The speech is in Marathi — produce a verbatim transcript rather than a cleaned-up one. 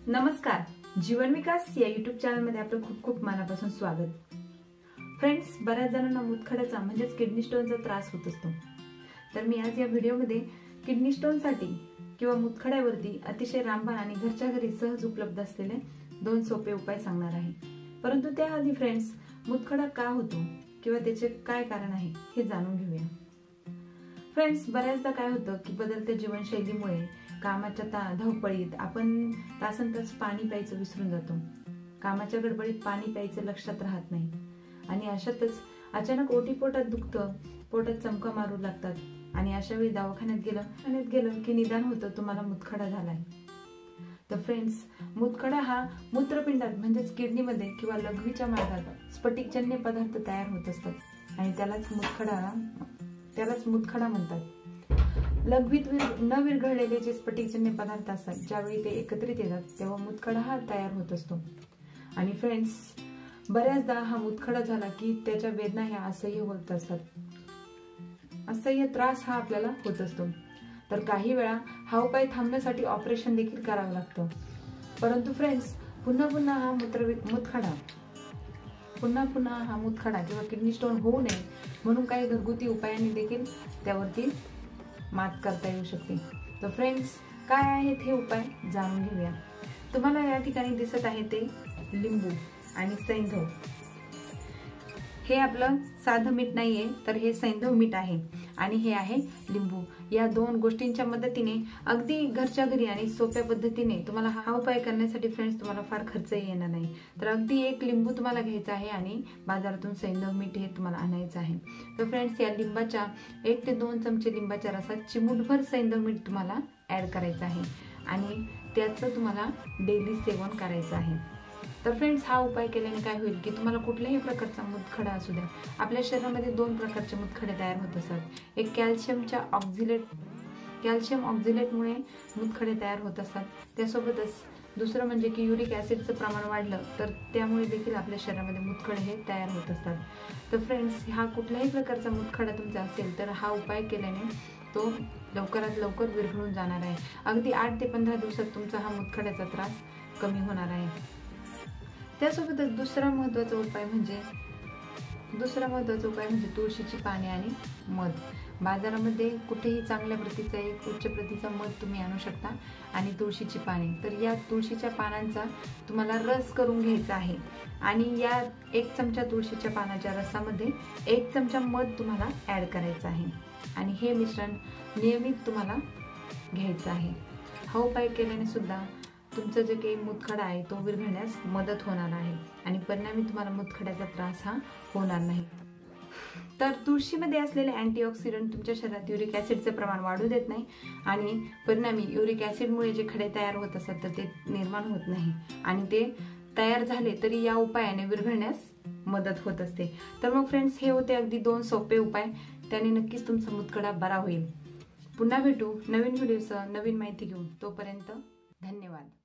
नमस्कार, जीवन विकास या यूट्यूब चॅनल मध्ये आपलं खूप खूप मनापासून स्वागत। फ्रेंड्स, बऱ्याच जणांना मुतखड्याचा म्हणजेच किडनी स्टोनचा त्रास होत असतो। तर मी आज या व्हिडिओमध्ये किडनी स्टोन साठी किंवा मुतखड्यावरती अतिशय रामबाण आणि घरच्या घरी सहज उपलब्ध असलेले दोन सोपे उपाय सांगणार आहे। परंतु त्याआधी फ्रेंड्स, मुतखडा का होतो किंवा त्याचे काय कारण आहे हे जाणून घेऊया। फ्रेंड्स, बऱ्याचदा काय होतं की बदलत्या जीवनशैलीमुळे कामाच्या धावपळीत आपण तासनतास पाणी प्यायचं विसरून जातो। कामाच्या गडबडीत पाणी प्यायचं लक्षात राहत नाही आणि अशातच अचानक ओटी पोटात दुखतं, पोटात चमका मारू लागतात आणि अशा वेळी दवाखान्यात गेलं दवाखान्यात गेलं की निदान होतं तुम्हाला मुतखडा झालाय। तर फ्रेंड्स, मुतखडा हा मूत्रपिंडात म्हणजेच किडनीमध्ये किंवा लघवीच्या मार्गात स्फटिकजन्य पदार्थ तयार होत असतात आणि त्यालाच मुतखडा त्यालाच मुतखडा म्हणतात। लघवीत न विरघळलेले जे स्फटिकजन्य पदार्थ असतात, ज्यावेळी ते एकत्रित येतात तेव्हा मुतखडा हा तयार होत असतो। आणि फ्रेंड्स, बऱ्याचदा हा मुतखडा झाला की त्याच्या वेदना ह्या असह्य होत असतात, असह्य त्रास हा आपल्याला होत असतो। तर काही वेळा हा उपाय थांबण्यासाठी ऑपरेशन देखील करावं लागतं। परंतु फ्रेंड्स, पुन्हा पुन्हा हा मूत्र मुतखडा पुन्हा पुन्हा हा मुतखडा किंवा किडनी स्टोन होऊ नये म्हणून काही घरगुती उपायांनी देखील त्यावरती मात करता येऊ शकते। तर फ्रेंड्स, काय आहेत हे उपाय जाणून घेऊया। तुम्हाला या ठिकाणी दिसत आहे ते लिंबू आणि सैंधव। हे आपलं साधं मीठ नाहीये, तर हे सैंधव मीठ आहे आणि हे आहे लिंबू। या दोन गोष्टींच्या मदतीने अगदी घरच्या घरी आणि सोप्या पद्धतीने तुम्हाला हा उपाय करण्यासाठी फ्रेंड्स तुम्हाला फार खर्च येणार नाही। तर अगदी एक लिंबू तुम्हाला घ्यायचा आहे आणि बाजारातून सैंधव मीठ हे तुम्हाला आणायचं आहे। तर फ्रेंड्स, या लिंबाच्या एक ते दोन चमचे लिंबाच्या रसात चिमूटभर सैंधव मीठ तुम्हाला ऍड करायचं आहे आणि त्याचं तुम्हाला डेली सेवन करायचं आहे। तर फ्रेंड्स, हा उपाय केल्याने काय होईल की तुम्हाला कुठल्याही प्रकारचा मुतखडा असू द्या, आपल्या शरीरामध्ये दोन प्रकारचे मुतखडे तयार होत असतात। एक कॅल्शियमच्या ऑक्झिलेट कॅल्शियम ऑक्झिलेटमुळे मुतखडे तयार होत असतात, त्यासोबतच दुसरं म्हणजे की युरिक ऍसिडचं प्रमाण वाढलं तर त्यामुळे देखील आपल्या शरीरामध्ये मुतखडे हे तयार होत असतात। तर फ्रेंड्स, हा कुठल्याही प्रकारचा मुतखडा तुमचा असेल तर हा उपाय केल्याने तो लवकरात लवकर विरघळून जाणार आहे। अगदी आठ ते पंधरा दिवसात तुमचा हा मुतखड्याचा त्रास कमी होणार आहे। त्यासोबतच दुसरा महत्त्वाचा उपाय म्हणजे दुसरा महत्त्वाचा उपाय म्हणजे तुळशीची पाने आणि मध। बाजारामध्ये कुठेही चांगल्या प्रतीचा एक उच्च प्रतीचा मध तुम्ही आणू शकता आणि तुळशीची पाने। तर या तुळशीच्या पानांचा तुम्हाला रस करून घ्यायचा आहे आणि या एक चमचा तुळशीच्या पानाच्या रसामध्ये एक चमचा मध तुम्हाला ऍड करायचा आहे आणि हे मिश्रण नियमित तुम्हाला घ्यायचं आहे। हा उपाय केल्याने सुद्धा तुमचा जे काही मुतखडा आहे तो विरघळण्यास मदत होणार आहे आणि परिणामी तुम्हाला मुतखड्याचा त्रास हा होणार नाही। तर तुळशीमध्ये असलेले अँटीऑक्सिडंट तुमच्या शरीरात युरिक ऍसिडचं प्रमाण वाढू देत नाही आणि परिणामी युरिक ऍसिडमुळे जे खडे तयार होत असतात तर ते निर्माण होत नाही आणि ते तयार झाले तरी या उपायाने विरघळण्यास मदत होत असते। तर मग फ्रेंड्स, हे होते अगदी दोन सोपे उपाय, त्याने नक्कीच तुमचा मुतखडा बरा होईल। पुन्हा भेटू नवीन व्हिडिओसह नवीन माहिती घेऊन, तोपर्यंत धन्यवाद।